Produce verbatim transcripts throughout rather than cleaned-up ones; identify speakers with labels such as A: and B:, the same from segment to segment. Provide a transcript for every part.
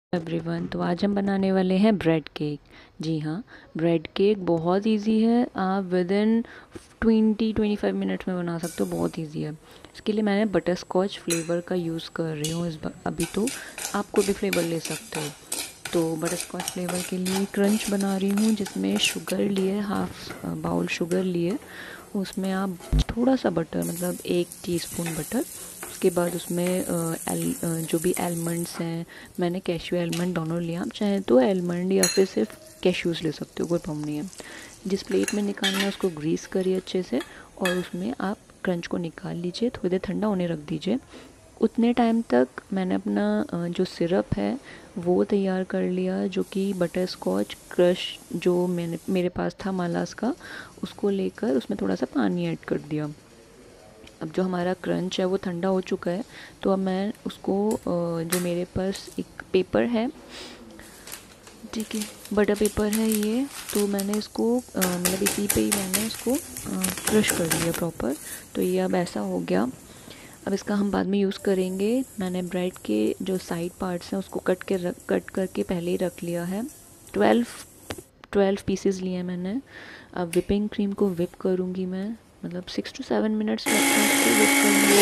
A: Everyone, तो आज हम बनाने वाले हैं ब्रेड केक। जी हाँ, ब्रेड केक बहुत इजी है। आप within twenty twenty five minutes में बना सकते हो, बहुत इजी है। इसके लिए मैंने बटर स्कॉच फ्लेवर का यूज़ कर रही हूँ इस बार। अभी तो आप कोई भी फ्लेवर ले सकते हो। तो बटर स्कॉच फ्लेवर के लिए क्रंच बना रही हूँ, जिसमें शुगर लिए, हाफ बाउल शुगर लिए, उसमें आप थोड़ा सा बटर, मतलब एक टीस्पून बटर। उसके बाद उसमें एल जो भी एलमंड्स हैं, मैंने कैश्यू एलमंड दोनों लिया। आप चाहें तो एलमंड या फिर सिर्फ कैश्यूज़ ले सकते हो, कोई प्रॉब्लम नहीं है। जिस प्लेट में निकालना है उसको ग्रीस करिए अच्छे से, और उसमें आप क्रंच को निकाल लीजिए, थोड़ी देर ठंडा होने रख दीजिए। उतने टाइम तक मैंने अपना जो सिरप है वो तैयार कर लिया, जो कि बटर स्कॉच क्रश जो मैंने मेरे पास था मालास का, उसको लेकर उसमें थोड़ा सा पानी ऐड कर दिया। अब जो हमारा क्रंच है वो ठंडा हो चुका है, तो अब मैं उसको जो मेरे पास एक पेपर है, ठीक है, बटर पेपर है ये, तो मैंने इसको मतलब इसी पे ही मैंने इसको क्रश कर लिया प्रॉपर। तो ये अब ऐसा हो गया। अब इसका हम बाद में यूज़ करेंगे। मैंने ब्रेड के जो साइड पार्ट्स हैं उसको कट के रख कट करके पहले ही रख लिया है। ट्वेल्व ट्वेल्व पीसेस लिए हैं मैंने। अब विपिंग क्रीम को विप करूँगी मैं, मतलब सिक्स टू सेवन मिनट्स लगता है इसको विप करने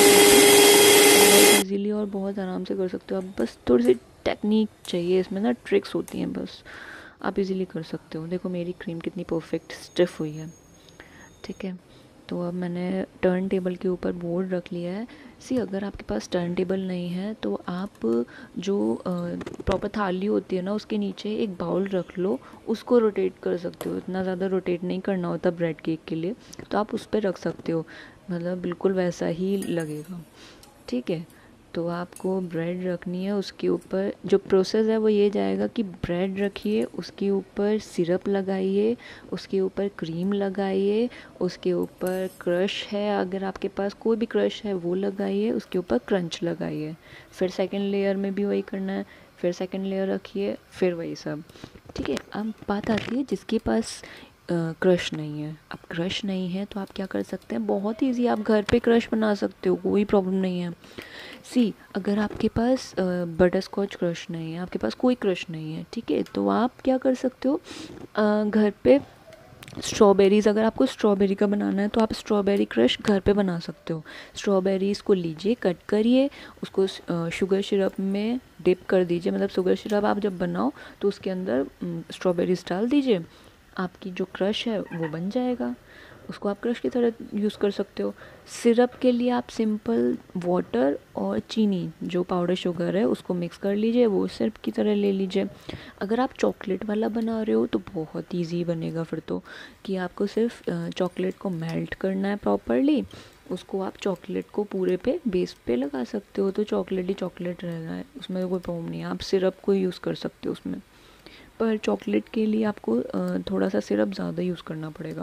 A: में। बहुत ईजीली और बहुत आराम से कर सकते हो आप। बस थोड़ी सी टेक्निक चाहिए इसमें ना, ट्रिक्स होती हैं, बस आप इजीली कर सकते हो। देखो मेरी क्रीम कितनी परफेक्ट स्टिफ हुई है, ठीक है। तो अब मैंने टर्न टेबल के ऊपर बोर्ड रख लिया है। सी, अगर आपके पास टर्न टेबल नहीं है तो आप जो प्रॉपर थाली होती है ना, उसके नीचे एक बाउल रख लो, उसको रोटेट कर सकते हो। इतना ज़्यादा रोटेट नहीं करना होता ब्रेड केक के लिए, तो आप उस पर रख सकते हो, मतलब बिल्कुल वैसा ही लगेगा, ठीक है। तो आपको ब्रेड रखनी है, उसके ऊपर जो प्रोसेस है वो ये जाएगा कि ब्रेड रखिए, उसके ऊपर सिरप लगाइए, उसके ऊपर क्रीम लगाइए, उसके ऊपर क्रश है, अगर आपके पास कोई भी क्रश है वो लगाइए, उसके ऊपर क्रंच लगाइए। फिर सेकंड लेयर में भी वही करना है, फिर सेकंड लेयर रखिए, फिर वही सब, ठीक है। अब बात आती है जिसके पास क्रश नहीं है। अब क्रश नहीं है तो आप क्या कर सकते हैं, बहुत ईजी, आप घर पे क्रश बना सकते हो, कोई प्रॉब्लम नहीं है। सी, अगर आपके पास बटर स्कॉच क्रश नहीं है, आपके पास कोई क्रश नहीं है, ठीक है, तो आप क्या कर सकते हो, आ, घर पे स्ट्रॉबेरीज़, अगर आपको स्ट्रॉबेरी का बनाना है तो आप स्ट्रॉबेरी क्रश घर पे बना सकते हो। स्ट्रॉबेरीज़ को लीजिए, कट करिए, उसको शुगर सिरप में डिप कर दीजिए, मतलब शुगर सिरप आप जब बनाओ तो उसके अंदर स्ट्रॉबेरीज़ डाल दीजिए, आपकी जो क्रश है वो बन जाएगा। उसको आप क्रश की तरह यूज़ कर सकते हो। सिरप के लिए आप सिंपल वाटर और चीनी, जो पाउडर शुगर है, उसको मिक्स कर लीजिए, वो सिरप की तरह ले लीजिए। अगर आप चॉकलेट वाला बना रहे हो तो बहुत इजी बनेगा फिर तो, कि आपको सिर्फ चॉकलेट को मेल्ट करना है प्रॉपरली, उसको आप चॉकलेट को पूरे पे बेस पे लगा सकते हो, तो चॉकलेट ही चॉकलेट रहना है, उसमें कोई प्रॉब्लम नहीं है। आप सिरप को यूज़ कर सकते हो उसमें, पर चॉकलेट के लिए आपको थोड़ा सा सिरप ज़्यादा यूज़ करना पड़ेगा।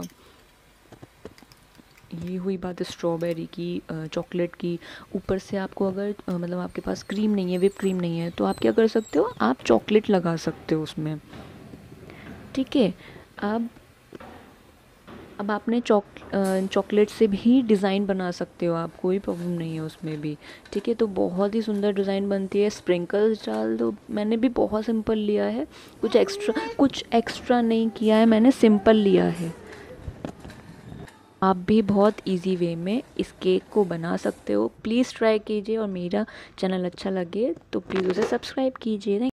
A: ये हुई बात स्ट्रॉबेरी की, चॉकलेट की। ऊपर से आपको अगर मतलब आपके पास क्रीम नहीं है, विप क्रीम नहीं है, तो आप क्या कर सकते हो, आप चॉकलेट लगा सकते हो उसमें, ठीक है। अब अब आपने चॉक चॉकलेट से भी डिज़ाइन बना सकते हो आप, कोई प्रॉब्लम नहीं है उसमें भी, ठीक है। तो बहुत ही सुंदर डिज़ाइन बनती है। स्प्रिंकल्स डाल दो, मैंने भी बहुत सिंपल लिया है, कुछ एक्स्ट्रा कुछ एक्स्ट्रा नहीं किया है, मैंने सिंपल लिया है। आप भी बहुत इजी वे में इस केक को बना सकते हो। प्लीज़ ट्राई कीजिए, और मेरा चैनल अच्छा लगे तो प्लीज़ उसे सब्सक्राइब कीजिए।